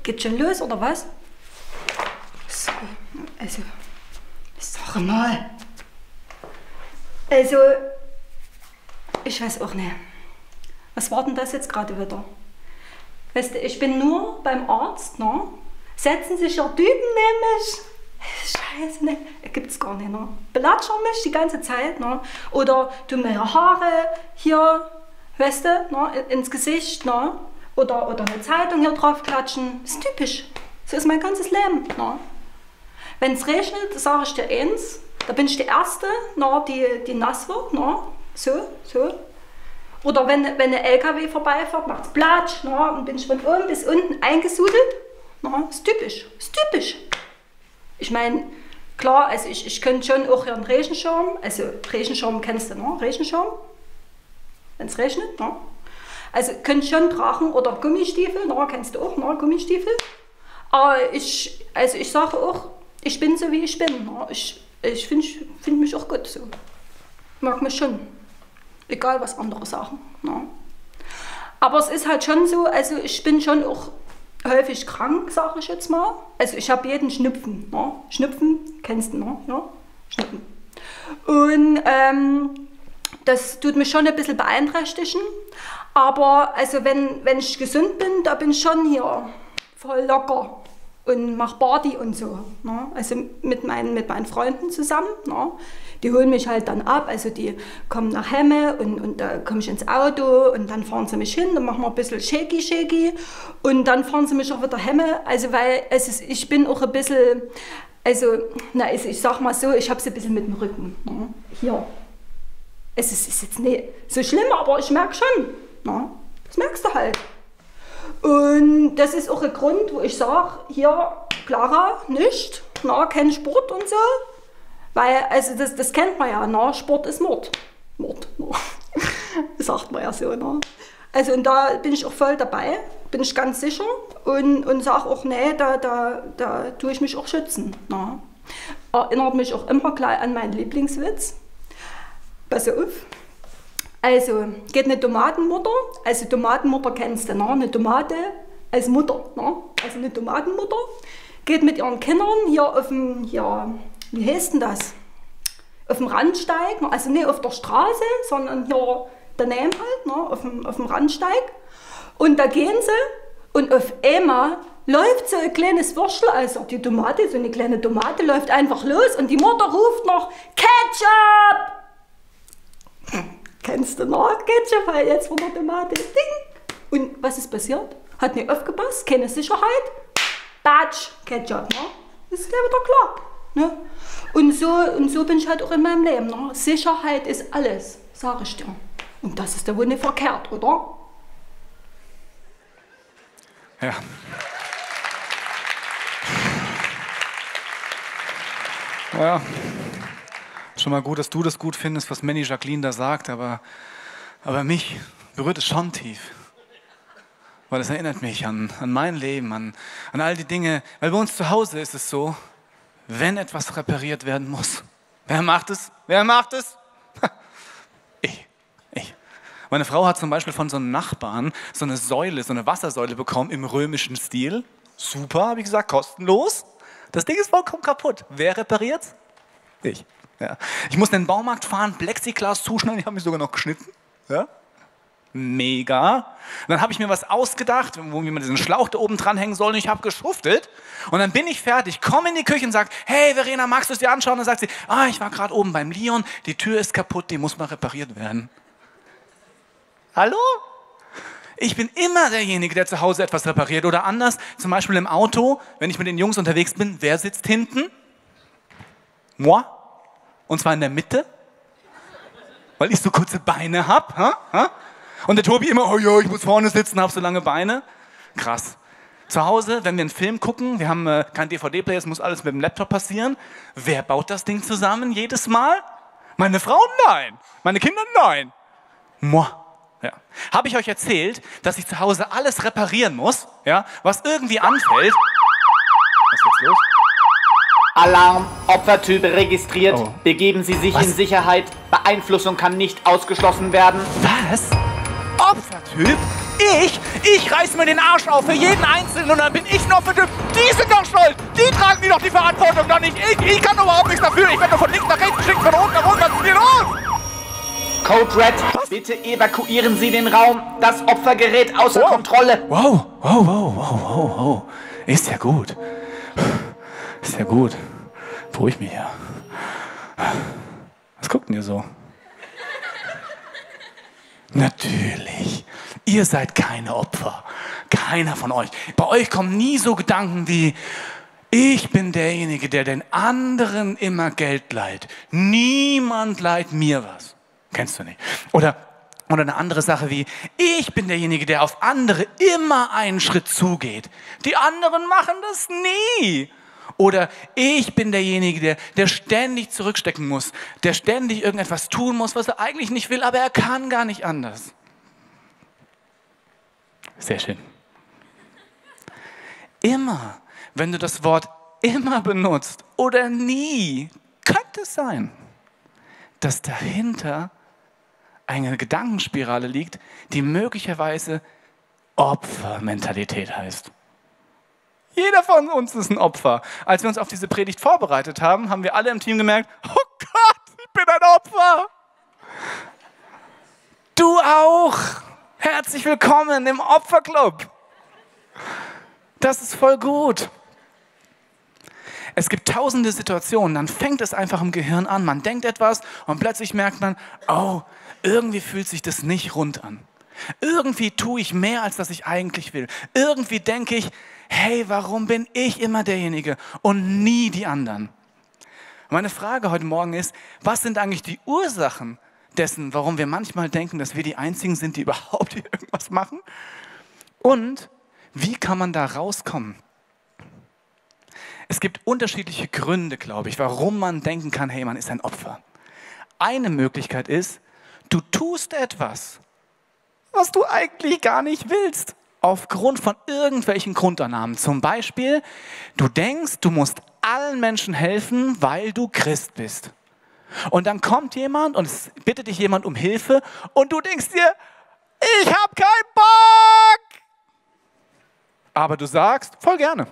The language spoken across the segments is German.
Geht schon los, oder was? So, also, sag mal. Also, ich weiß auch nicht. Was war denn das jetzt gerade wieder? Weißt du, ich bin nur beim Arzt, ne? Setzen sich ja Typen nämlich. Scheiße, ne? Gibt's gar nicht, ne? Belatschern mich die ganze Zeit, ne? Oder tun mir Haare hier, weißt du, ne? Ins Gesicht, ne? Oder eine Zeitung hier drauf klatschen. Das ist typisch. So ist mein ganzes Leben, ne? Wenn es regnet, sage ich dir eins, da bin ich die Erste, ne? Die nass wird, ne? So. Oder wenn ein LKW vorbeifährt, macht es Platsch, ne? Und bin ich von oben bis unten eingesudelt. Ne? Ist typisch. Ich meine, klar, also ich könnte schon auch hier einen Regenschirm, also Regenschirm kennst du, ne? Regenschirm, wenn es regnet, ne? Also könnte ich schon tragen oder Gummistiefel, ne? Kennst du auch, ne? Gummistiefel. Aber ich sage auch, ich bin so wie ich bin, ne? Ich find mich auch gut so. Mag mich schon. Egal, was andere sagen. Ne? Aber es ist halt schon so, also ich bin schon auch häufig krank, sage ich jetzt mal. Also ich habe jeden Schnupfen. Ne? Schnupfen, kennst du, ne? Ja? Schnupfen. Und das tut mich schon ein bisschen beeinträchtigen. Aber also wenn ich gesund bin, da bin ich schon hier voll locker und mache Party und so. Ne? Also mit meinen Freunden zusammen. Ne? Die holen mich halt dann ab, also die kommen nach Hemme und da komme ich ins Auto und dann fahren sie mich hin, dann machen wir ein bisschen Shaky und dann fahren sie mich auch wieder Hemme, also weil ich bin auch ein bisschen, also ich sag mal so, ich habe es ein bisschen mit dem Rücken, ne? Hier. Es ist jetzt nicht so schlimm, aber ich merke schon, ne? Das merkst du halt. Und das ist auch ein Grund, wo ich sage, hier, Clara, nicht, na, kein Sport und so. Weil, also das kennt man ja, ne? Sport ist Mord. Mord. Das sagt man ja so, ne? Also und da bin ich auch voll dabei, bin ich ganz sicher und sage auch, nee, da tue ich mich auch schützen. Ne? Erinnert mich auch immer gleich an meinen Lieblingswitz. Pass auf. Also, geht eine Tomatenmutter, also Tomatenmutter kennst du, ne? Eine Tomate als Mutter, ne? Also eine Tomatenmutter, geht mit ihren Kindern hier auf dem, wie heißt denn das? Auf dem Randsteig, also nicht auf der Straße, sondern hier daneben halt, ne? auf dem Randsteig. Und da gehen sie und auf einmal läuft so ein kleines Würstel, also die Tomate, so eine kleine Tomate läuft einfach los und die Mutter ruft noch Ketchup! Kennst du noch Ketchup, weil jetzt von der Tomate, ding! Und was ist passiert? Hat nicht aufgepasst, keine Sicherheit, Batsch, Ketchup, ne? Das ist gleich wieder klar. Ne? Und so bin ich halt auch in meinem Leben. Ne? Sicherheit ist alles, sage ich dir. Und das ist ja wohl nicht verkehrt, oder? Ja. Ja. Schon mal gut, dass du das gut findest, was Manny Jacqueline da sagt, aber mich berührt es schon tief. Weil es erinnert mich an mein Leben, an all die Dinge. Weil bei uns zu Hause ist es so, wenn etwas repariert werden muss. Wer macht es? Ich. Meine Frau hat zum Beispiel von so einem Nachbarn so eine Säule, so eine Wassersäule bekommen im römischen Stil. Super, habe ich gesagt, kostenlos. Das Ding ist vollkommen kaputt. Wer repariert's? Ich. Ja. Ich muss in den Baumarkt fahren, Plexiglas zuschneiden, ich habe mich sogar noch geschnitten. Ja. Mega. Und dann habe ich mir was ausgedacht, wie man diesen Schlauch da oben dranhängen soll und ich habe geschuftelt. Und dann bin ich fertig, komme in die Küche und sage, hey Verena, magst du es dir anschauen? Und dann sagt sie, ich war gerade oben beim Leon, die Tür ist kaputt, die muss mal repariert werden. Hallo? Ich bin immer derjenige, der zu Hause etwas repariert oder anders, zum Beispiel im Auto, wenn ich mit den Jungs unterwegs bin, wer sitzt hinten? Moi. Und zwar in der Mitte, weil ich so kurze Beine habe. Und der Tobi immer, oh ja, ich muss vorne sitzen, habe so lange Beine. Krass. Zu Hause, wenn wir einen Film gucken, wir haben keinen DVD-Player, es muss alles mit dem Laptop passieren. Wer baut das Ding zusammen jedes Mal? Meine Frau? Nein. Meine Kinder? Nein. Moi. Ja. Habe ich euch erzählt, dass ich zu Hause alles reparieren muss, ja, was irgendwie anfällt? Was ist jetzt los? Alarm, Opfertyp registriert. Oh. Begeben Sie sich Was? in Sicherheit. Beeinflussung kann nicht ausgeschlossen werden. Was? Opfertyp? Ich reiß mir den Arsch auf für jeden Einzelnen und dann bin ich noch für die sind doch schuld. Die tragen die doch die Verantwortung, doch nicht ich. Ich kann doch überhaupt nichts dafür. Ich werde doch von links nach rechts geschickt, von unten nach unten. Was ist hier los? Code Red, bitte evakuieren Sie den Raum. Das Opfer gerät außer Kontrolle. Wow. Ist ja gut. Ist ja gut. Beruhig mich ja. Was guckt denn ihr so? Natürlich. Ihr seid keine Opfer. Keiner von euch. Bei euch kommen nie so Gedanken wie, ich bin derjenige, der den anderen immer Geld leiht. Niemand leiht mir was. Kennst du nicht. Oder eine andere Sache wie, ich bin derjenige, der auf andere immer einen Schritt zugeht. Die anderen machen das nie. Oder ich bin derjenige, der ständig zurückstecken muss, der ständig irgendetwas tun muss, was er eigentlich nicht will, aber er kann gar nicht anders. Sehr schön. Immer, wenn du das Wort immer benutzt oder nie, könnte es sein, dass dahinter eine Gedankenspirale liegt, die möglicherweise Opfermentalität heißt. Jeder von uns ist ein Opfer. Als wir uns auf diese Predigt vorbereitet haben, haben wir alle im Team gemerkt, oh Gott, ich bin ein Opfer. Du auch. Herzlich willkommen im Opferclub. Das ist voll gut. Es gibt tausende Situationen, dann fängt es einfach im Gehirn an. Man denkt etwas und plötzlich merkt man, oh, irgendwie fühlt sich das nicht rund an. Irgendwie tue ich mehr, als dass ich eigentlich will. Irgendwie denke ich, hey, warum bin ich immer derjenige und nie die anderen? Meine Frage heute Morgen ist, was sind eigentlich die Ursachen dessen, warum wir manchmal denken, dass wir die Einzigen sind, die überhaupt hier irgendwas machen? Und wie kann man da rauskommen? Es gibt unterschiedliche Gründe, glaube ich, warum man denken kann, hey, man ist ein Opfer. Eine Möglichkeit ist, du tust etwas, was du eigentlich gar nicht willst, aufgrund von irgendwelchen Grundannahmen. Zum Beispiel, du denkst, du musst allen Menschen helfen, weil du Christ bist. Und dann kommt jemand und es bittet dich jemand um Hilfe und du denkst dir, ich habe keinen Bock. Aber du sagst, voll gerne.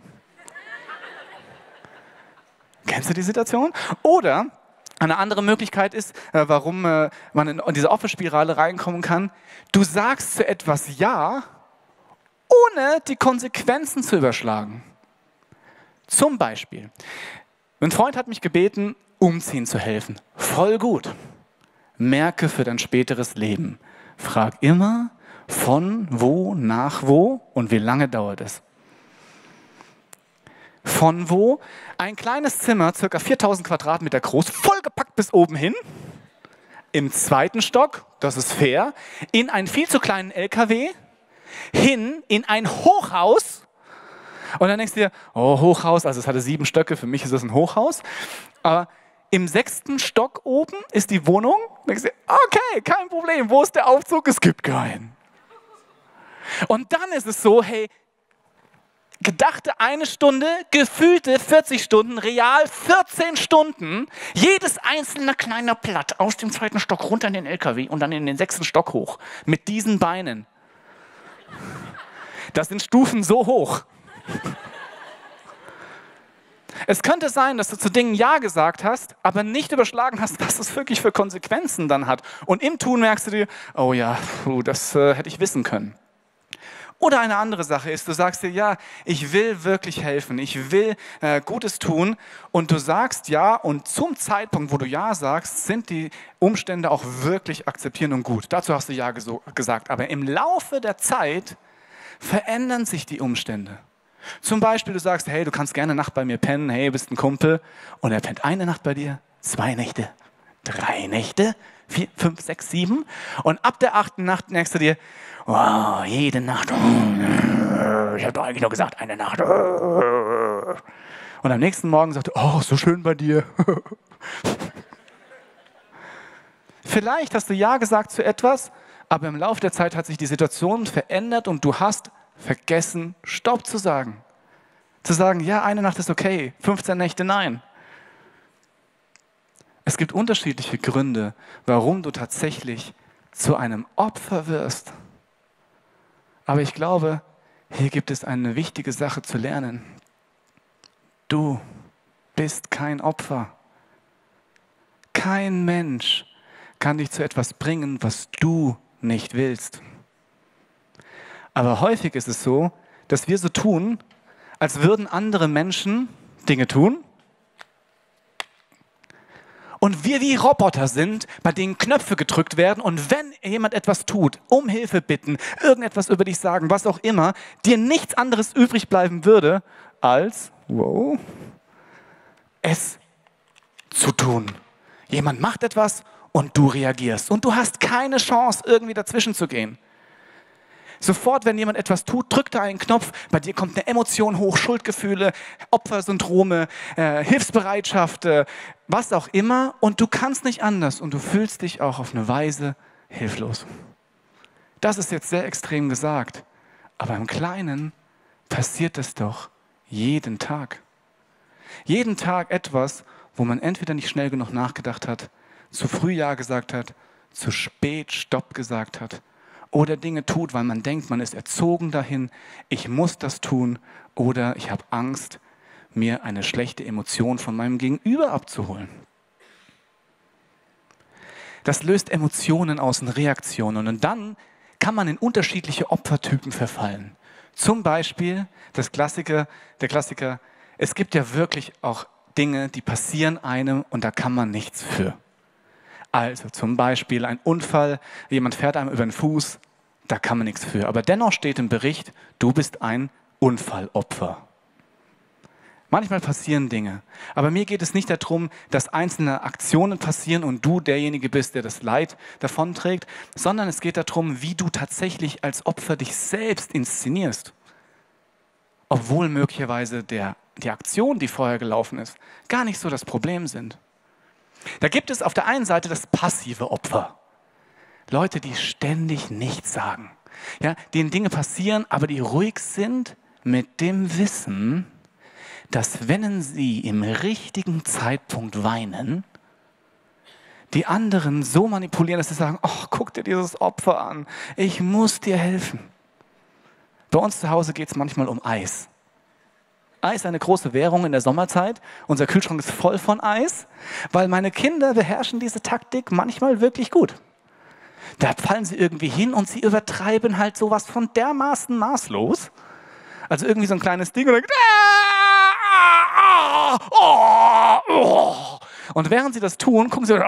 Kennst du die Situation? Oder eine andere Möglichkeit ist, warum man in diese Opferspirale reinkommen kann. Du sagst zu etwas Ja, ohne die Konsequenzen zu überschlagen. Zum Beispiel, ein Freund hat mich gebeten, umziehen zu helfen. Voll gut. Merke für dein späteres Leben. Frag immer, von wo, nach wo und wie lange dauert es. Von wo? Ein kleines Zimmer, ca. 4000 Quadratmeter groß, vollgepackt bis oben hin. Im 2. Stock, das ist fair, in einen viel zu kleinen LKW, hin in ein Hochhaus. Und dann denkst du dir, oh, Hochhaus, also es hatte 7 Stöcke, für mich ist das ein Hochhaus. Aber im 6. Stock oben ist die Wohnung. Denkst du dir, okay, kein Problem, wo ist der Aufzug? Es gibt keinen. Und dann ist es so, hey, gedachte 1 Stunde, gefühlte 40 Stunden, real 14 Stunden, jedes einzelne kleine Blatt aus dem 2. Stock runter in den LKW und dann in den 6. Stock hoch. Mit diesen Beinen. Das sind Stufen so hoch. Es könnte sein, dass du zu Dingen Ja gesagt hast, aber nicht überschlagen hast, was das wirklich für Konsequenzen dann hat. Und im Tun merkst du dir, oh ja, das hätte ich wissen können. Oder eine andere Sache ist, du sagst dir, ja, ich will wirklich helfen, ich will Gutes tun und du sagst ja und zum Zeitpunkt, wo du Ja sagst, sind die Umstände auch wirklich akzeptierend und gut. Dazu hast du Ja gesagt, aber im Laufe der Zeit verändern sich die Umstände. Zum Beispiel, du sagst, hey, du kannst gerne eine Nacht bei mir pennen, hey, bist ein Kumpel und er pennt eine Nacht bei dir, 2 Nächte, 3 Nächte, 4, 5, 6, 7 und ab der 8. Nacht merkst du dir, wow, jede Nacht, ich habe doch eigentlich nur gesagt, eine Nacht. Und am nächsten Morgen sagt er, oh, so schön bei dir. Vielleicht hast du Ja gesagt zu etwas, aber im Laufe der Zeit hat sich die Situation verändert und du hast vergessen, Stopp zu sagen. Zu sagen, ja, eine Nacht ist okay, 15 Nächte nein. Es gibt unterschiedliche Gründe, warum du tatsächlich zu einem Opfer wirst. Aber ich glaube, hier gibt es eine wichtige Sache zu lernen. Du bist kein Opfer. Kein Mensch kann dich zu etwas bringen, was du nicht willst. Aber häufig ist es so, dass wir so tun, als würden andere Menschen Dinge tun und wir wie Roboter sind, bei denen Knöpfe gedrückt werden und wenn jemand etwas tut, um Hilfe bitten, irgendetwas über dich sagen, was auch immer, dir nichts anderes übrig bleiben würde, als, es zu tun. Jemand macht etwas und du reagierst und du hast keine Chance, irgendwie dazwischen zu gehen. Sofort, wenn jemand etwas tut, drückt er einen Knopf, bei dir kommt eine Emotion hoch, Schuldgefühle, Opfersyndrome, Hilfsbereitschaft, was auch immer und du kannst nicht anders und du fühlst dich auch auf eine Weise hilflos. Das ist jetzt sehr extrem gesagt, aber im Kleinen passiert das doch jeden Tag. Jeden Tag etwas, wo man entweder nicht schnell genug nachgedacht hat, zu früh Ja gesagt hat, zu spät Stopp gesagt hat oder Dinge tut, weil man denkt, man ist erzogen dahin, ich muss das tun oder ich habe Angst, mir eine schlechte Emotion von meinem Gegenüber abzuholen. Das löst Emotionen aus und Reaktionen und dann kann man in unterschiedliche Opfertypen verfallen. Zum Beispiel der Klassiker, es gibt ja wirklich auch Dinge, die passieren einem und da kann man nichts für. Also zum Beispiel ein Unfall, jemand fährt einem über den Fuß, da kann man nichts für. Aber dennoch steht im Bericht, du bist ein Unfallopfer. Manchmal passieren Dinge, aber mir geht es nicht darum, dass einzelne Aktionen passieren und du derjenige bist, der das Leid davonträgt, sondern es geht darum, wie du tatsächlich als Opfer dich selbst inszenierst. Obwohl möglicherweise die Aktion, die vorher gelaufen ist, gar nicht so das Problem sind. Da gibt es auf der einen Seite das passive Opfer. Leute, die ständig nichts sagen. Ja, denen Dinge passieren, aber die ruhig sind mit dem Wissen, dass wenn sie im richtigen Zeitpunkt weinen, die anderen so manipulieren, dass sie sagen, ach, guck dir dieses Opfer an, ich muss dir helfen. Bei uns zu Hause geht es manchmal um Eis. Eis ist eine große Währung in der Sommerzeit. Unser Kühlschrank ist voll von Eis, weil meine Kinder beherrschen diese Taktik manchmal wirklich gut. Da fallen sie irgendwie hin und sie übertreiben halt sowas von dermaßen maßlos. Also irgendwie so ein kleines Ding und dann und während sie das tun, gucken sie,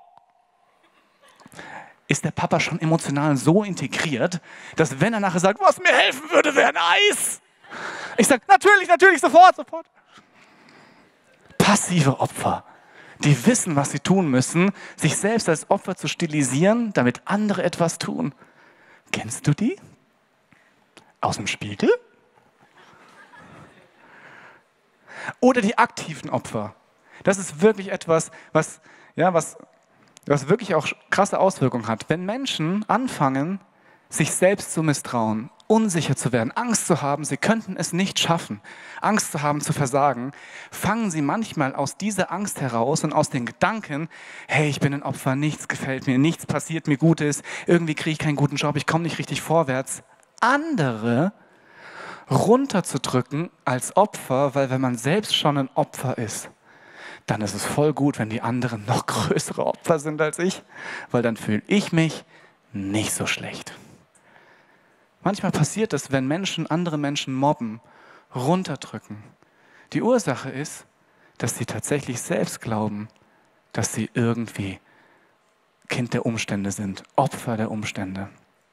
ist der Papa schon emotional so integriert, dass wenn er nachher sagt, was mir helfen würde, wäre ein Eis. Ich sage, natürlich, sofort. Passive Opfer, die wissen, was sie tun müssen, sich selbst als Opfer zu stilisieren, damit andere etwas tun. Kennst du die? Aus dem Spiegel? Oder die aktiven Opfer. Das ist wirklich etwas, was wirklich auch krasse Auswirkungen hat. Wenn Menschen anfangen, sich selbst zu misstrauen, unsicher zu werden, Angst zu haben, sie könnten es nicht schaffen, Angst zu haben, zu versagen, fangen sie manchmal aus dieser Angst heraus und aus den Gedanken, hey, ich bin ein Opfer, nichts gefällt mir, nichts passiert mir Gutes, irgendwie kriege ich keinen guten Job, ich komme nicht richtig vorwärts, andere runterzudrücken als Opfer, weil wenn man selbst schon ein Opfer ist, dann ist es voll gut, wenn die anderen noch größere Opfer sind als ich, weil dann fühle ich mich nicht so schlecht. Manchmal passiert es, wenn Menschen andere Menschen mobben, runterdrücken. Die Ursache ist, dass sie tatsächlich selbst glauben, dass sie irgendwie Kind der Umstände sind, Opfer der Umstände.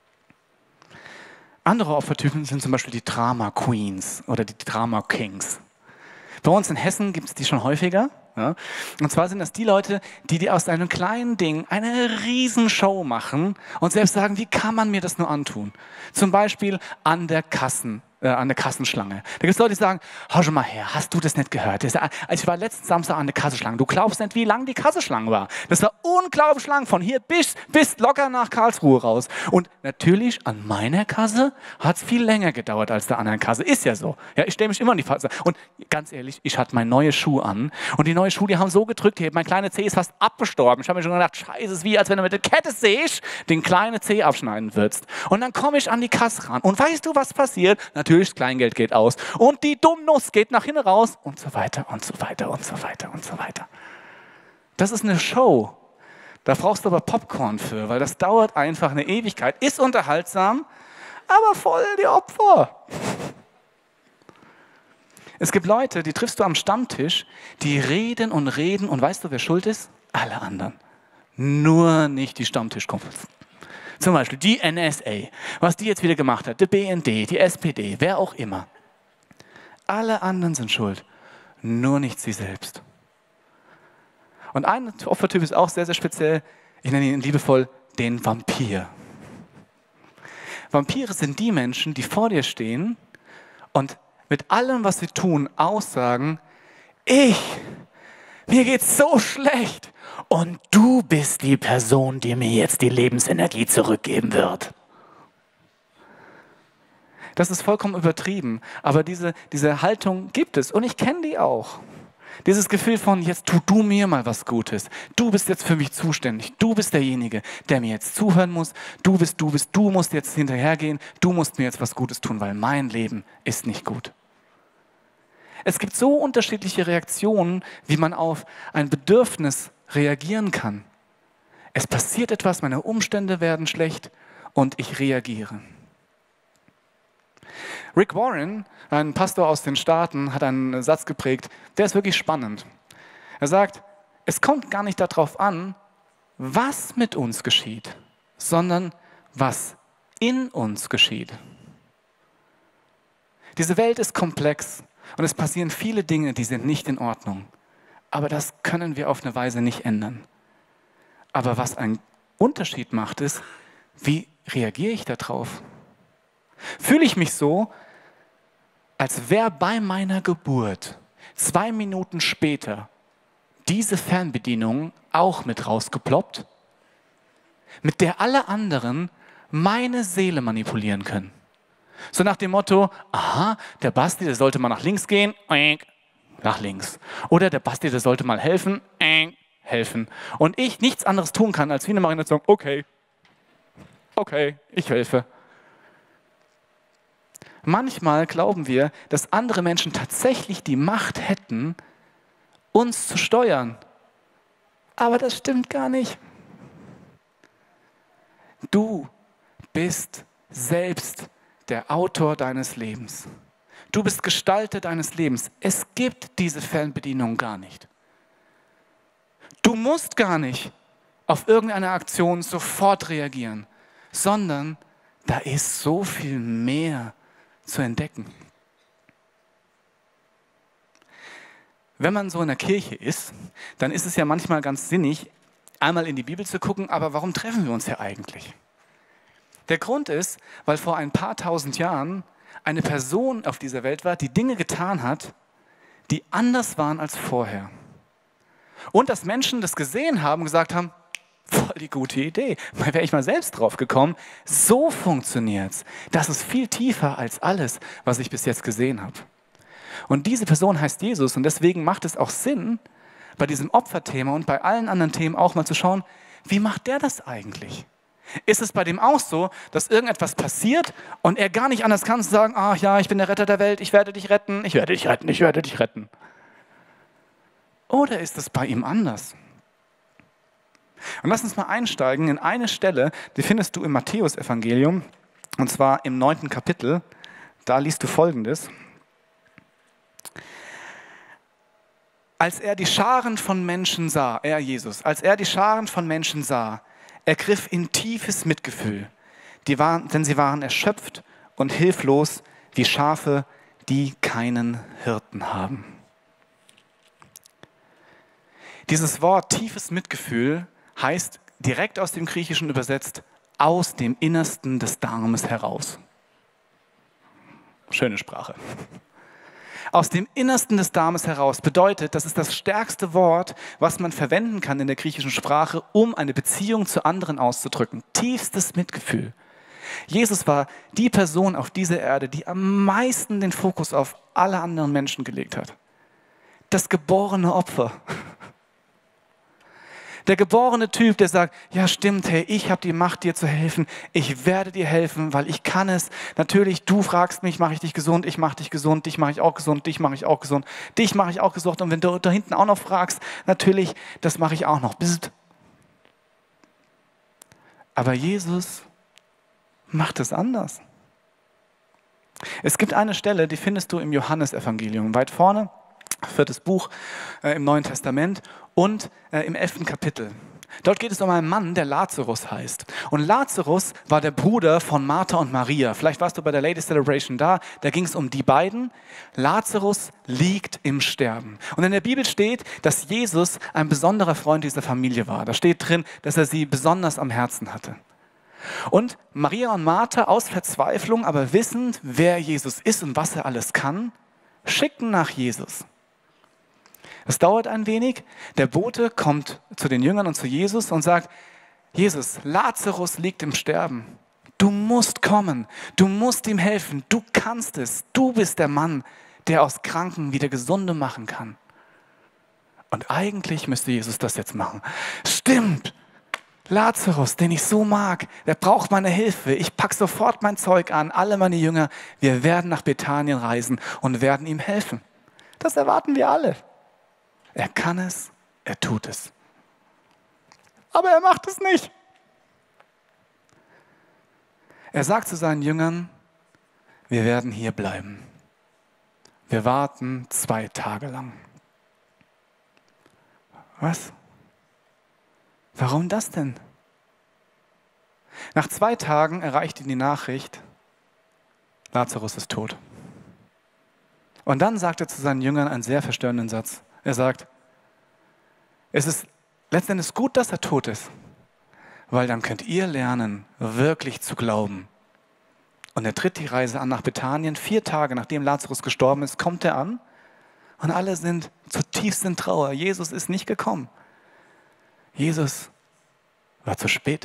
Andere Opfertypen sind zum Beispiel die Drama Queens oder die Drama Kings. Bei uns in Hessen gibt es die schon häufiger. Ja? Und zwar sind das die Leute, die aus einem kleinen Ding eine Riesenshow machen und selbst sagen, wie kann man mir das nur antun? Zum Beispiel an der an der Kassenschlange. Da gibt es Leute, die sagen, hau schon mal her, hast du das nicht gehört? Ich war letzten Samstag an der Kassenschlange. Du glaubst nicht, wie lang die Kassenschlange war. Das war unglaublich lang, von hier bis locker nach Karlsruhe raus. Und natürlich, an meiner Kasse hat es viel länger gedauert als der anderen Kasse. Ist ja so. Ja, ich stelle mich immer in die Kasse. Und ganz ehrlich, ich hatte meine neue Schuhe an. Und die neue Schuhe, die haben so gedrückt, mein kleiner Zeh ist fast abgestorben. Ich habe mir schon gedacht, scheiße, es ist wie, als wenn du mit der Kette sägst, den kleinen Zeh abschneiden würdest. Und dann komme ich an die Kasse ran. Und weißt du, was passiert? Natürlich, das Kleingeld geht aus. Und die Dummnuss geht nach hinten raus. Und so weiter und so weiter und so weiter und so weiter. Das ist eine Show. Da brauchst du aber Popcorn für, weil das dauert einfach eine Ewigkeit. Ist unterhaltsam, aber voll die Opfer. Es gibt Leute, die triffst du am Stammtisch, die reden und reden. Und weißt du, wer schuld ist? Alle anderen. Nur nicht die Stammtischkumpels. Zum Beispiel die NSA, was die jetzt wieder gemacht hat, der BND, die SPD, wer auch immer. Alle anderen sind schuld, nur nicht sie selbst. Und ein Opfertyp ist auch sehr, sehr speziell, ich nenne ihn liebevoll den Vampir. Vampire sind die Menschen, die vor dir stehen und mit allem, was sie tun, aussagen, mir geht's so schlecht. Und du bist die Person, die mir jetzt die Lebensenergie zurückgeben wird. Das ist vollkommen übertrieben, aber diese Haltung gibt es und ich kenne die auch. Dieses Gefühl von, jetzt tu du mir mal was Gutes. Du bist jetzt für mich zuständig. Du bist derjenige, der mir jetzt zuhören muss. Du musst jetzt hinterhergehen. Du musst mir jetzt was Gutes tun, weil mein Leben ist nicht gut. Es gibt so unterschiedliche Reaktionen, wie man auf ein Bedürfnis reagieren kann. Es passiert etwas, meine Umstände werden schlecht und ich reagiere. Rick Warren, ein Pastor aus den Staaten, hat einen Satz geprägt, der ist wirklich spannend. Er sagt, es kommt gar nicht darauf an, was mit uns geschieht, sondern was in uns geschieht. Diese Welt ist komplex und es passieren viele Dinge, die sind nicht in Ordnung. Aber das können wir auf eine Weise nicht ändern. Aber was einen Unterschied macht, ist, wie reagiere ich darauf? Fühle ich mich so, als wäre bei meiner Geburt 2 Minuten später diese Fernbedienung auch mit rausgeploppt, mit der alle anderen meine Seele manipulieren können. So nach dem Motto, aha, der Basti, der sollte mal nach links gehen, nach links. Oder der Basti, der sollte mal helfen, helfen. Und ich nichts anderes tun kann, als wie eine Marionette sagen, okay, ich helfe. Manchmal glauben wir, dass andere Menschen tatsächlich die Macht hätten, uns zu steuern. Aber das stimmt gar nicht. Du bist selbst der Autor deines Lebens. Du bist Gestalter deines Lebens. Es gibt diese Fernbedienung gar nicht. Du musst gar nicht auf irgendeine Aktion sofort reagieren, sondern da ist so viel mehr zu entdecken. Wenn man so in der Kirche ist, dann ist es ja manchmal ganz sinnig, einmal in die Bibel zu gucken, aber warum treffen wir uns ja eigentlich? Der Grund ist, weil vor ein paar tausend Jahren eine Person auf dieser Welt war, die Dinge getan hat, die anders waren als vorher. Und dass Menschen das gesehen haben und gesagt haben, voll die gute Idee. Da wäre ich mal selbst drauf gekommen. So funktioniert's. Das ist viel tiefer als alles, was ich bis jetzt gesehen habe. Und diese Person heißt Jesus und deswegen macht es auch Sinn, bei diesem Opferthema und bei allen anderen Themen auch mal zu schauen, wie macht der das eigentlich? Ist es bei dem auch so, dass irgendetwas passiert und er gar nicht anders kann zu sagen, ach ja, ich bin der Retter der Welt, ich werde dich retten, ich werde dich retten, ich werde dich retten. Oder ist es bei ihm anders? Und lass uns mal einsteigen in eine Stelle, die findest du im Matthäus-Evangelium, und zwar im 9. Kapitel. Da liest du Folgendes. Als er die Scharen von Menschen sah, Jesus, als er die Scharen von Menschen sah, ergriff ihn tiefes Mitgefühl, denn sie waren erschöpft und hilflos wie Schafe, die keinen Hirten haben. Dieses Wort tiefes Mitgefühl heißt direkt aus dem Griechischen übersetzt, aus dem Innersten des Darmes heraus. Schöne Sprache. Aus dem Innersten des Darmes heraus bedeutet, das ist das stärkste Wort, was man verwenden kann in der griechischen Sprache, um eine Beziehung zu anderen auszudrücken. Tiefstes Mitgefühl. Jesus war die Person auf dieser Erde, die am meisten den Fokus auf alle anderen Menschen gelegt hat. Das geborene Opfer. Der geborene Typ, der sagt, ja stimmt, hey, ich habe die Macht, dir zu helfen. Ich werde dir helfen, weil ich kann es. Natürlich, du fragst mich, mache ich dich gesund, ich mache dich gesund, dich mache ich auch gesund, dich mache ich auch gesund, dich mache ich auch gesund. Und wenn du da hinten auch noch fragst, natürlich, das mache ich auch noch. Bist. Aber Jesus macht es anders. Es gibt eine Stelle, die findest du im Johannesevangelium, weit vorne, 4. Buch im Neuen Testament und im 11. Kapitel. Dort geht es um einen Mann, der Lazarus heißt. Und Lazarus war der Bruder von Martha und Maria. Vielleicht warst du bei der Ladies Celebration da ging es um die beiden. Lazarus liegt im Sterben. Und in der Bibel steht, dass Jesus ein besonderer Freund dieser Familie war. Da steht drin, dass er sie besonders am Herzen hatte. Und Maria und Martha aus Verzweiflung, aber wissend, wer Jesus ist und was er alles kann, schicken nach Jesus. Es dauert ein wenig. Der Bote kommt zu den Jüngern und zu Jesus und sagt, Jesus, Lazarus liegt im Sterben. Du musst kommen. Du musst ihm helfen. Du kannst es. Du bist der Mann, der aus Kranken wieder Gesunde machen kann. Und eigentlich müsste Jesus das jetzt machen. Stimmt. Lazarus, den ich so mag, der braucht meine Hilfe. Ich packe sofort mein Zeug an, alle meine Jünger. Wir werden nach Bethanien reisen und werden ihm helfen. Das erwarten wir alle. Er kann es, er tut es. Aber er macht es nicht. Er sagt zu seinen Jüngern, wir werden hier bleiben. Wir warten 2 Tage lang. Was? Warum das denn? Nach 2 Tagen erreicht ihn die Nachricht, Lazarus ist tot. Und dann sagt er zu seinen Jüngern einen sehr verstörenden Satz. Er sagt, es ist letztendlich gut, dass er tot ist, weil dann könnt ihr lernen, wirklich zu glauben. Und er tritt die Reise an nach Bethanien. 4 Tage nachdem Lazarus gestorben ist, kommt er an und alle sind zutiefst in Trauer. Jesus ist nicht gekommen. Jesus war zu spät.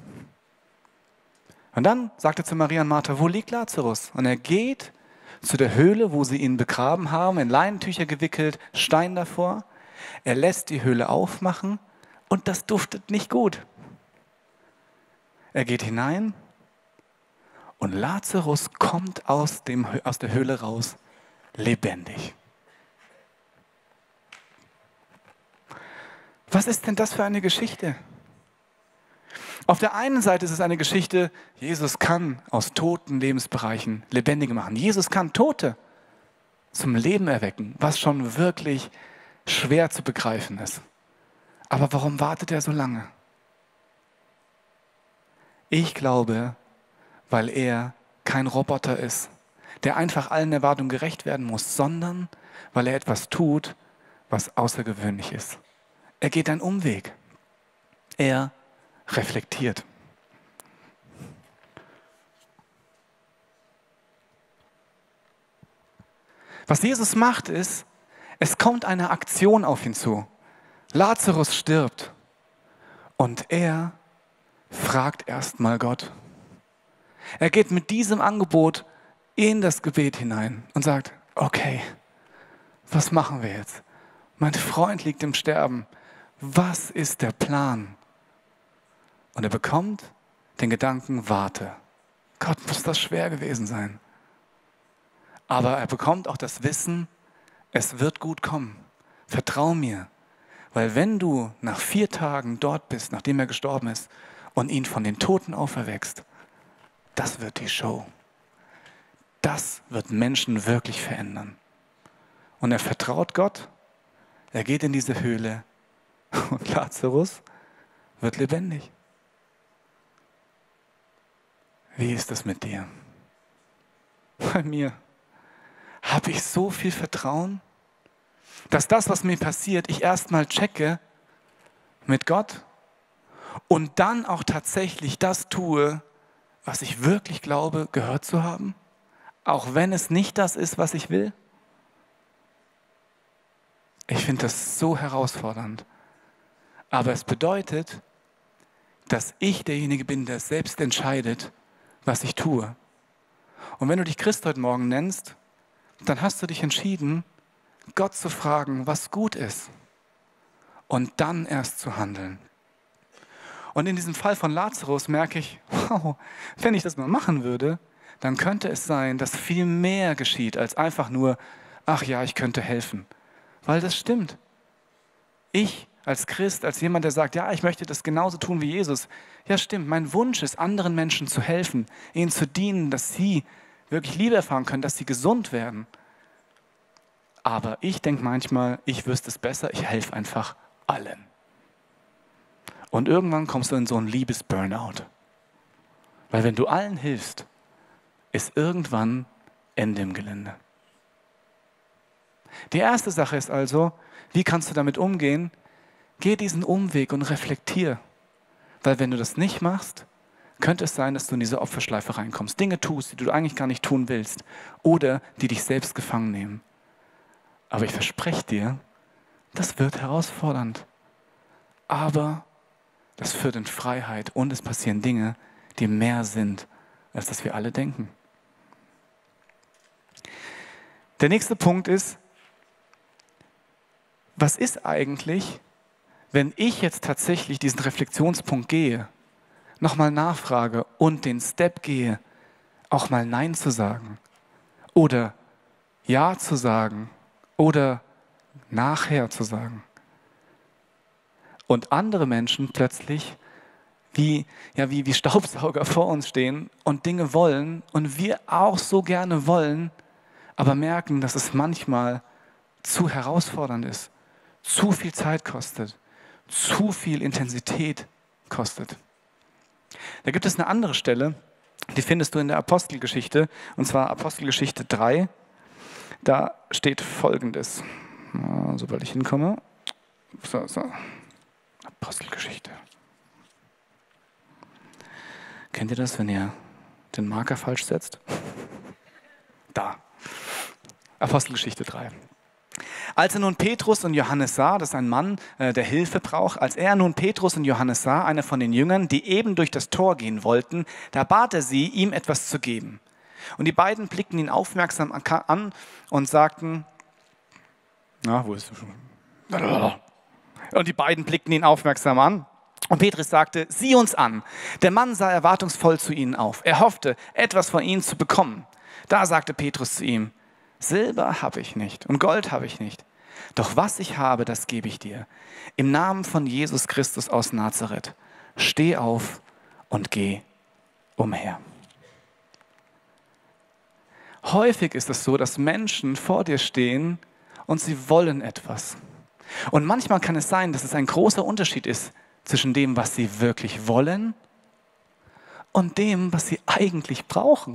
Und dann sagt er zu Maria und Martha, wo liegt Lazarus? Und er geht zu der Höhle, wo sie ihn begraben haben, in Leinentücher gewickelt, Stein davor. Er lässt die Höhle aufmachen und das duftet nicht gut. Er geht hinein und Lazarus kommt aus der Höhle raus, lebendig. Was ist denn das für eine Geschichte? Auf der einen Seite ist es eine Geschichte, Jesus kann aus toten Lebensbereichen Lebendige machen. Jesus kann Tote zum Leben erwecken, was schon wirklich schwer zu begreifen ist. Aber warum wartet er so lange? Ich glaube, weil er kein Roboter ist, der einfach allen Erwartungen gerecht werden muss, sondern weil er etwas tut, was außergewöhnlich ist. Er geht einen Umweg. Er reflektiert. Was Jesus macht ist, es kommt eine Aktion auf ihn zu. Lazarus stirbt und er fragt erstmal Gott. Er geht mit diesem Angebot in das Gebet hinein und sagt, okay, was machen wir jetzt? Mein Freund liegt im Sterben. Was ist der Plan? Und er bekommt den Gedanken, warte. Gott, muss das schwer gewesen sein. Aber er bekommt auch das Wissen, es wird gut kommen. Vertrau mir. Weil wenn du nach 4 Tagen dort bist, nachdem er gestorben ist, und ihn von den Toten auferweckst, das wird die Show. Das wird Menschen wirklich verändern. Und er vertraut Gott, er geht in diese Höhle und Lazarus wird lebendig. Wie ist das mit dir? Bei mir habe ich so viel Vertrauen, dass das, was mir passiert, ich erstmal checke mit Gott und dann auch tatsächlich das tue, was ich wirklich glaube, gehört zu haben. auch wenn es nicht das ist, was ich will? Ich finde das so herausfordernd. Aber es bedeutet, dass ich derjenige bin, der selbst entscheidet, was ich tue. Und wenn du dich Christ heute Morgen nennst, dann hast du dich entschieden, Gott zu fragen, was gut ist. Und dann erst zu handeln. Und in diesem Fall von Lazarus merke ich, wow, wenn ich das mal machen würde, dann könnte es sein, dass viel mehr geschieht, als einfach nur, ach ja, ich könnte helfen. Weil das stimmt. Ich als Christ, als jemand, der sagt, ja, ich möchte das genauso tun wie Jesus. Ja, stimmt, mein Wunsch ist, anderen Menschen zu helfen, ihnen zu dienen, dass sie wirklich Liebe erfahren können, dass sie gesund werden. Aber ich denke manchmal, ich wüsste es besser, ich helfe einfach allen. Und irgendwann kommst du in so einen Liebes-Burnout. Weil wenn du allen hilfst, ist irgendwann Ende im Gelände. Die erste Sache ist also, wie kannst du damit umgehen? Geh diesen Umweg und reflektier. Weil wenn du das nicht machst, könnte es sein, dass du in diese Opferschleife reinkommst. Dinge tust, die du eigentlich gar nicht tun willst. Oder die dich selbst gefangen nehmen. Aber ich verspreche dir, das wird herausfordernd. Aber das führt in Freiheit und es passieren Dinge, die mehr sind, als dass wir alle denken. Der nächste Punkt ist, was ist eigentlich, wenn ich jetzt tatsächlich diesen Reflexionspunkt gehe, nochmal nachfrage und den Step gehe, auch mal Nein zu sagen oder Ja zu sagen oder nachher zu sagen. Und andere Menschen plötzlich wie Staubsauger vor uns stehen und Dinge wollen und wir auch so gerne wollen, aber merken, dass es manchmal zu herausfordernd ist, zu viel Zeit kostet, zu viel Intensität kostet. Da gibt es eine andere Stelle, die findest du in der Apostelgeschichte, und zwar Apostelgeschichte 3. Da steht Folgendes. Sobald ich hinkomme. So. Apostelgeschichte. Kennt ihr das, wenn ihr den Marker falsch setzt? Da. Apostelgeschichte 3. Als er nun Petrus und Johannes sah, das ist ein Mann, der Hilfe braucht, als er nun Petrus und Johannes sah, einer von den Jüngern, die eben durch das Tor gehen wollten, da bat er sie, ihm etwas zu geben. Und die beiden blickten ihn aufmerksam an und sagten, wo ist er schon? Und die beiden blickten ihn aufmerksam an. Und Petrus sagte, sieh uns an. Der Mann sah erwartungsvoll zu ihnen auf. Er hoffte, etwas von ihnen zu bekommen. Da sagte Petrus zu ihm, Silber habe ich nicht und Gold habe ich nicht. Doch was ich habe, das gebe ich dir. Im Namen von Jesus Christus aus Nazareth, steh auf und geh umher. Häufig ist es so, dass Menschen vor dir stehen und sie wollen etwas. Und manchmal kann es sein, dass es ein großer Unterschied ist zwischen dem, was sie wirklich wollen und dem, was sie eigentlich brauchen.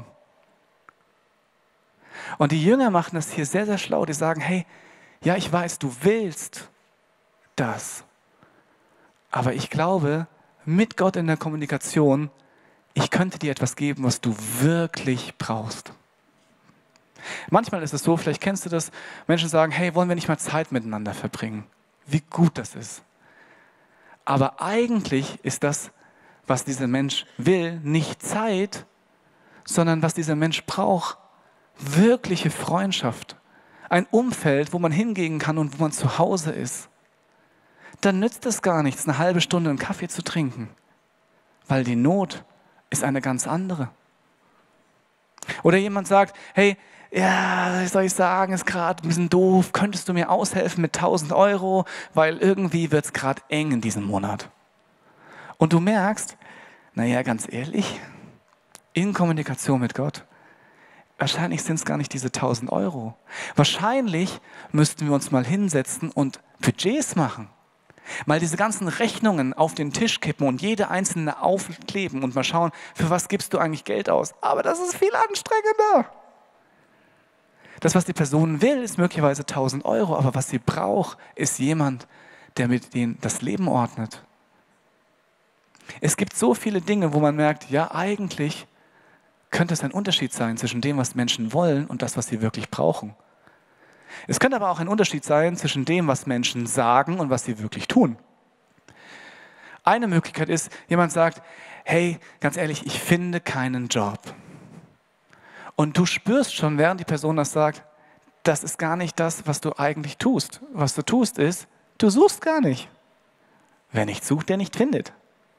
Und die Jünger machen das hier sehr, sehr schlau. Die sagen, hey, ja, ich weiß, du willst das. Aber ich glaube, mit Gott in der Kommunikation, ich könnte dir etwas geben, was du wirklich brauchst. Manchmal ist es so, vielleicht kennst du das, Menschen sagen, hey, wollen wir nicht mal Zeit miteinander verbringen? Wie gut das ist. Aber eigentlich ist das, was dieser Mensch will, nicht Zeit, sondern was dieser Mensch braucht, wirkliche Freundschaft. Ein Umfeld, wo man hingehen kann und wo man zu Hause ist. Dann nützt es gar nichts, eine halbe Stunde einen Kaffee zu trinken, weil die Not ist eine ganz andere. Oder jemand sagt, hey, ja, was soll ich sagen, ist gerade ein bisschen doof, könntest du mir aushelfen mit 1.000 €, weil irgendwie wird es gerade eng in diesem Monat. Und du merkst, naja, ganz ehrlich, in Kommunikation mit Gott, wahrscheinlich sind es gar nicht diese 1.000 €. Wahrscheinlich müssten wir uns mal hinsetzen und Budgets machen. Mal diese ganzen Rechnungen auf den Tisch kippen und jede einzelne aufkleben und mal schauen, für was gibst du eigentlich Geld aus. Aber das ist viel anstrengender. Das, was die Person will, ist möglicherweise 1.000 €, aber was sie braucht, ist jemand, der mit denen das Leben ordnet. Es gibt so viele Dinge, wo man merkt, ja, eigentlich könnte es ein Unterschied sein zwischen dem, was Menschen wollen und das, was sie wirklich brauchen. Es könnte aber auch ein Unterschied sein zwischen dem, was Menschen sagen und was sie wirklich tun. Eine Möglichkeit ist, jemand sagt, hey, ganz ehrlich, ich finde keinen Job. Und du spürst schon, während die Person das sagt, das ist gar nicht das, was du eigentlich tust. Was du tust ist, du suchst gar nicht. Wer nicht sucht, der nicht findet.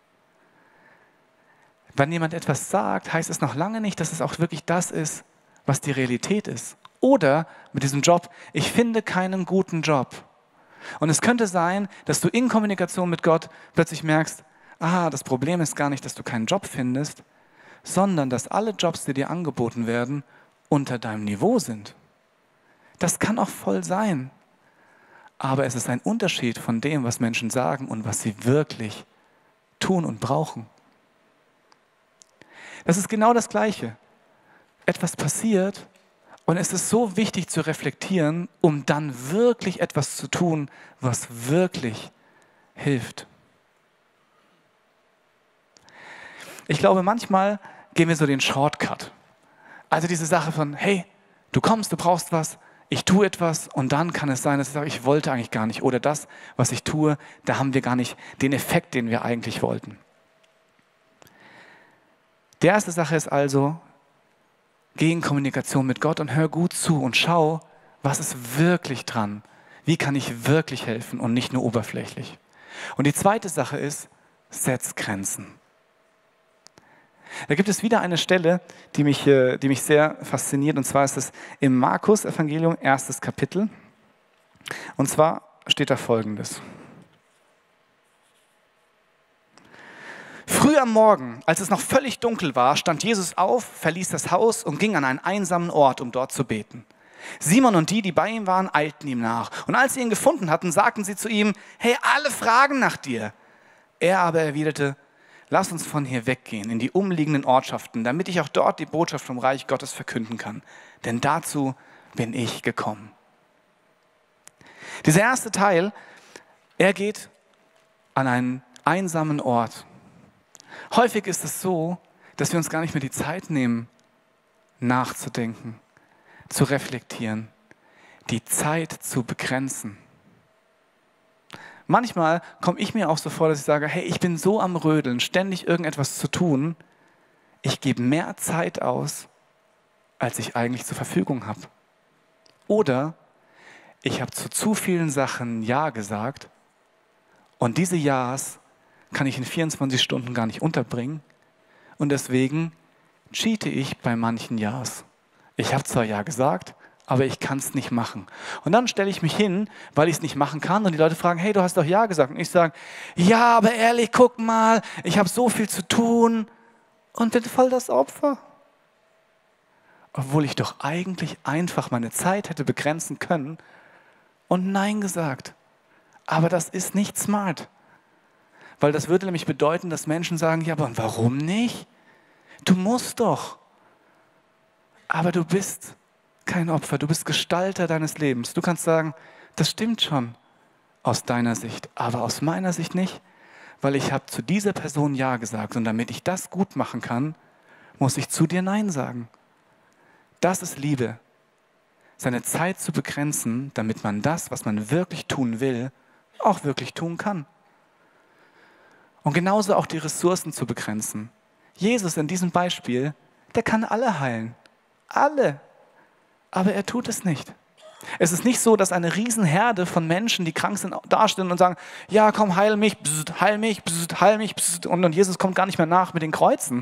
Wenn jemand etwas sagt, heißt es noch lange nicht, dass es auch wirklich das ist, was die Realität ist. Oder mit diesem Job, ich finde keinen guten Job. Und es könnte sein, dass du in Kommunikation mit Gott plötzlich merkst, das Problem ist gar nicht, dass du keinen Job findest, sondern dass alle Jobs, die dir angeboten werden, unter deinem Niveau sind. Das kann auch voll sein. Aber es ist ein Unterschied von dem, was Menschen sagen und was sie wirklich tun und brauchen. Das ist genau das Gleiche. Etwas passiert und es ist so wichtig zu reflektieren, um dann wirklich etwas zu tun, was wirklich hilft. Ich glaube, manchmal gehen wir so den Shortcut. Also diese Sache von, hey, du kommst, du brauchst was, ich tue etwas und dann kann es sein, dass ich sage, ich wollte eigentlich gar nicht. Oder das, was ich tue, da haben wir gar nicht den Effekt, den wir eigentlich wollten. Die erste Sache ist also, geh in Kommunikation mit Gott und hör gut zu und schau, was ist wirklich dran. Wie kann ich wirklich helfen und nicht nur oberflächlich. Und die zweite Sache ist, setz Grenzen. Da gibt es wieder eine Stelle, die mich sehr fasziniert, und zwar ist es im Markus-Evangelium, 1. Kapitel. Und zwar steht da Folgendes. Früh am Morgen, als es noch völlig dunkel war, stand Jesus auf, verließ das Haus und ging an einen einsamen Ort, um dort zu beten. Simon und die bei ihm waren, eilten ihm nach. Und als sie ihn gefunden hatten, sagten sie zu ihm, hey, alle fragen nach dir. Er aber erwiderte, lass uns von hier weggehen in die umliegenden Ortschaften, damit ich auch dort die Botschaft vom Reich Gottes verkünden kann. Denn dazu bin ich gekommen. Dieser erste Teil, er geht an einen einsamen Ort. Häufig ist es so, dass wir uns gar nicht mehr die Zeit nehmen, nachzudenken, zu reflektieren, die Zeit zu begrenzen. Manchmal komme ich mir auch so vor, dass ich sage, hey, ich bin so am Rödeln, ständig irgendetwas zu tun. Ich gebe mehr Zeit aus, als ich eigentlich zur Verfügung habe. Oder ich habe zu vielen Sachen Ja gesagt und diese Ja's kann ich in 24 Stunden gar nicht unterbringen und deswegen cheate ich bei manchen Ja's. Ich habe zwar Ja gesagt, aber ich kann es nicht machen. Und dann stelle ich mich hin, weil ich es nicht machen kann und die Leute fragen, hey, du hast doch Ja gesagt. Und ich sage, ja, aber ehrlich, guck mal, ich habe so viel zu tun und bin voll das Opfer. Obwohl ich doch eigentlich einfach meine Zeit hätte begrenzen können und Nein gesagt. Aber das ist nicht smart. Weil das würde nämlich bedeuten, dass Menschen sagen, ja, aber warum nicht? Du musst doch. Aber du bist kein Opfer, du bist Gestalter deines Lebens. Du kannst sagen, das stimmt schon aus deiner Sicht, aber aus meiner Sicht nicht, weil ich habe zu dieser Person Ja gesagt und damit ich das gut machen kann, muss ich zu dir Nein sagen. Das ist Liebe. Seine Zeit zu begrenzen, damit man das, was man wirklich tun will, auch wirklich tun kann. Und genauso auch die Ressourcen zu begrenzen. Jesus in diesem Beispiel, der kann alle heilen. Alle. Aber er tut es nicht. Es ist nicht so, dass eine Riesenherde von Menschen, die krank sind, dastehen und sagen, ja komm, heil mich, bzzt, heil mich, bzzt, heil mich. Bzzt. Und Jesus kommt gar nicht mehr nach mit den Kreuzen.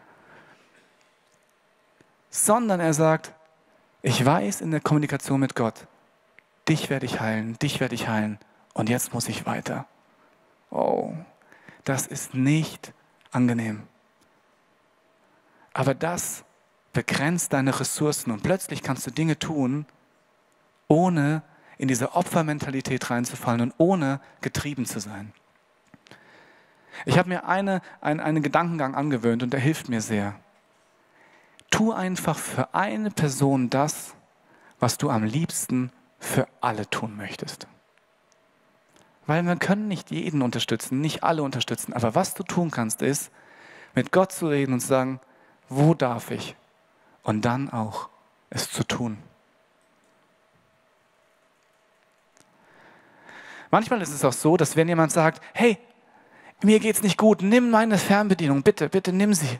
Sondern er sagt, ich weiß in der Kommunikation mit Gott, dich werde ich heilen und jetzt muss ich weiter. Oh, das ist nicht angenehm. Aber das begrenzt deine Ressourcen und plötzlich kannst du Dinge tun, ohne in diese Opfermentalität reinzufallen und ohne getrieben zu sein. Ich habe mir einen Gedankengang angewöhnt und der hilft mir sehr. Tu einfach für eine Person das, was du am liebsten für alle tun möchtest. Weil wir können nicht jeden unterstützen, nicht alle unterstützen, aber was du tun kannst, ist, mit Gott zu reden und zu sagen, wo darf ich und dann auch es zu tun. Manchmal ist es auch so, dass wenn jemand sagt, hey, mir geht's nicht gut, nimm meine Fernbedienung, bitte, bitte nimm sie.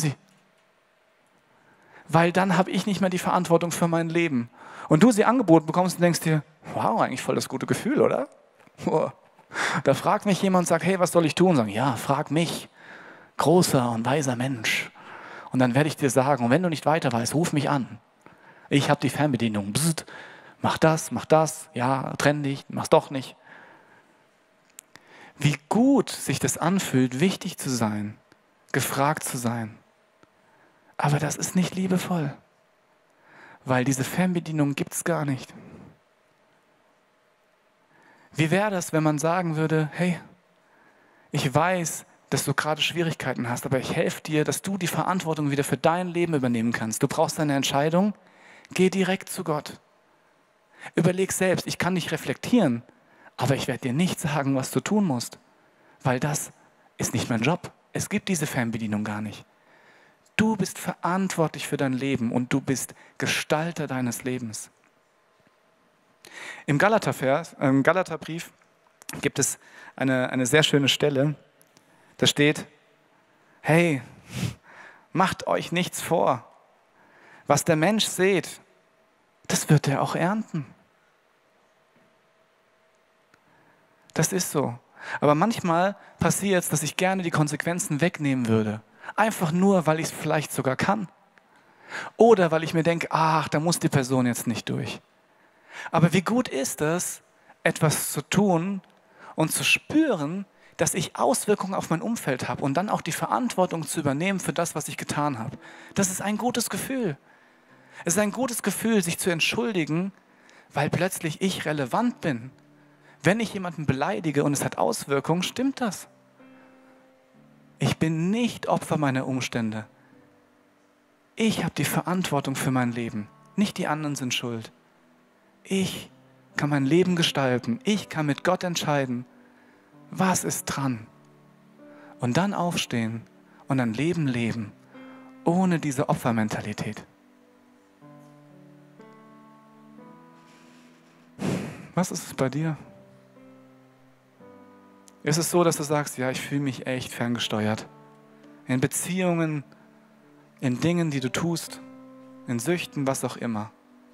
Weil dann habe ich nicht mehr die Verantwortung für mein Leben. Und du sie angeboten bekommst und denkst dir, wow, eigentlich voll das gute Gefühl, oder? Da fragt mich jemand und sagt, hey, was soll ich tun? Sagen, ja, frag mich, großer und weiser Mensch. Und dann werde ich dir sagen, und wenn du nicht weiter weißt, ruf mich an. Ich habe die Fernbedienung. Bzzt, mach das, ja, trenn dich, mach's doch nicht. Wie gut sich das anfühlt, wichtig zu sein, gefragt zu sein. Aber das ist nicht liebevoll, weil diese Fernbedienung gibt es gar nicht. Wie wäre das, wenn man sagen würde, hey, ich weiß, dass du gerade Schwierigkeiten hast, aber ich helfe dir, dass du die Verantwortung wieder für dein Leben übernehmen kannst. Du brauchst eine Entscheidung, geh direkt zu Gott. Überleg selbst, ich kann dich reflektieren, aber ich werde dir nicht sagen, was du tun musst, weil das ist nicht mein Job. Es gibt diese Fernbedienung gar nicht. Du bist verantwortlich für dein Leben und du bist Gestalter deines Lebens. Im Galaterbrief gibt es eine sehr schöne Stelle. Da steht, hey, macht euch nichts vor. Was der Mensch sät, das wird er auch ernten. Das ist so. Aber manchmal passiert es, dass ich gerne die Konsequenzen wegnehmen würde. Einfach nur, weil ich es vielleicht sogar kann. Oder weil ich mir denke, ach, da muss die Person jetzt nicht durch. Aber wie gut ist es, etwas zu tun und zu spüren, dass ich Auswirkungen auf mein Umfeld habe und dann auch die Verantwortung zu übernehmen für das, was ich getan habe. Das ist ein gutes Gefühl. Es ist ein gutes Gefühl, sich zu entschuldigen, weil plötzlich ich relevant bin. Wenn ich jemanden beleidige und es hat Auswirkungen, stimmt das. Ich bin nicht Opfer meiner Umstände. Ich habe die Verantwortung für mein Leben. Nicht die anderen sind schuld. Ich kann mein Leben gestalten. Ich kann mit Gott entscheiden, was ist dran. Und dann aufstehen und ein Leben leben, ohne diese Opfermentalität. Was ist es bei dir? Ist es so, dass du sagst, ja, ich fühle mich echt ferngesteuert? In Beziehungen, in Dingen, die du tust, in Süchten, was auch immer.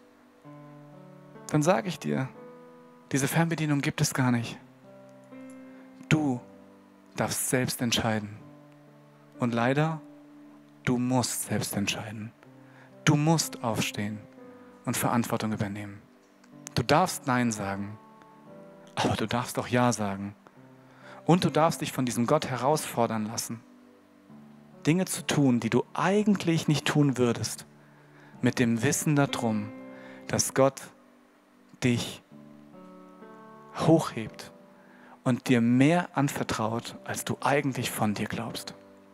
Dann sage ich dir, diese Fernbedienung gibt es gar nicht. Du darfst selbst entscheiden. Und leider, du musst selbst entscheiden. Du musst aufstehen und Verantwortung übernehmen. Du darfst Nein sagen, aber du darfst auch Ja sagen. Und du darfst dich von diesem Gott herausfordern lassen, Dinge zu tun, die du eigentlich nicht tun würdest, mit dem Wissen darum, dass Gott dich hochhebt und dir mehr anvertraut, als du eigentlich von dir glaubst.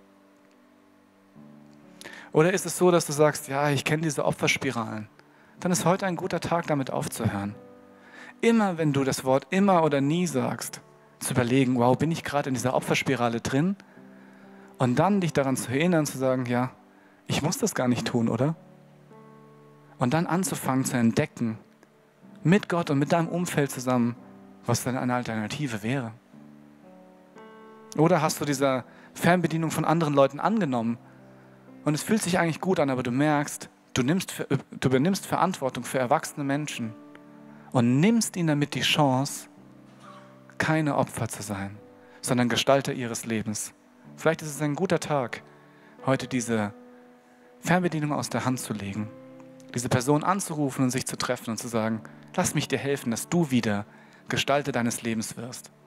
Oder ist es so, dass du sagst, ja, ich kenne diese Opferspiralen, dann ist heute ein guter Tag, damit aufzuhören. Immer wenn du das Wort immer oder nie sagst, zu überlegen, wow, bin ich gerade in dieser Opferspirale drin? Und dann dich daran zu erinnern, zu sagen, ja, ich muss das gar nicht tun, oder? Und dann anzufangen zu entdecken, mit Gott und mit deinem Umfeld zusammen, was dann eine Alternative wäre. Oder hast du diese Fernbedienung von anderen Leuten angenommen und es fühlt sich eigentlich gut an, aber du merkst, du übernimmst Verantwortung für erwachsene Menschen und nimmst ihnen damit die Chance, keine Opfer zu sein, sondern Gestalter ihres Lebens. Vielleicht ist es ein guter Tag, heute diese Fernbedienung aus der Hand zu legen, diese Person anzurufen und sich zu treffen und zu sagen, lass mich dir helfen, dass du wieder Gestalter deines Lebens wirst.